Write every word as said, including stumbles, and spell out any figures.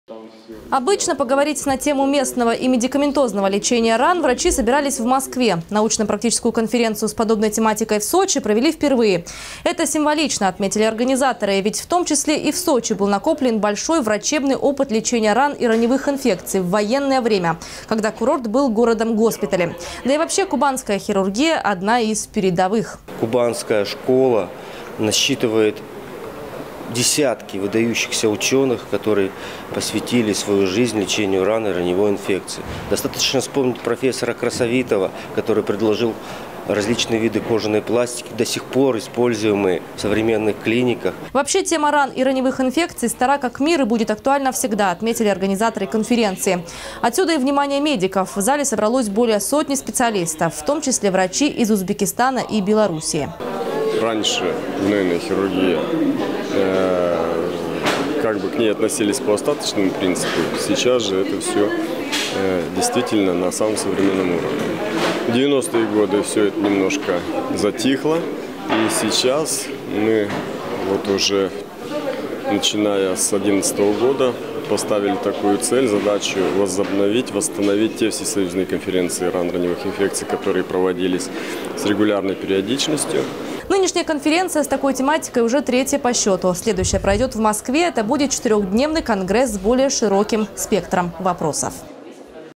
Обычно поговорить на тему местного и медикаментозного лечения ран врачи собирались в Москве. Научно-практическую конференцию с подобной тематикой в Сочи провели впервые. Это символично, отметили организаторы, ведь в том числе и в Сочи был накоплен большой врачебный опыт лечения ран и раневых инфекций в военное время, когда курорт был городом-госпиталем. Да и вообще кубанская хирургия – одна из передовых. Кубанская школа насчитывает десятки выдающихся ученых, которые посвятили свою жизнь лечению ран и раневой инфекции. Достаточно вспомнить профессора Красовитова, который предложил различные виды кожаной пластики, до сих пор используемые в современных клиниках. Вообще тема ран и раневых инфекций стара как мир и будет актуальна всегда, отметили организаторы конференции. Отсюда и внимание медиков. В зале собралось более сотни специалистов, в том числе врачи из Узбекистана и Белоруссии. Раньше гнойная хирургия, э, как бы к ней относились по остаточному принципу, сейчас же это все э, действительно на самом современном уровне. В девяностые годы все это немножко затихло, и сейчас мы вот уже, начиная с две тысячи одиннадцатого года, поставили такую цель, задачу возобновить, восстановить те всесоюзные конференции ран раневых инфекций, которые проводились с регулярной периодичностью. Нынешняя конференция с такой тематикой уже третья по счету. Следующая пройдет в Москве. Это будет четырехдневный конгресс с более широким спектром вопросов.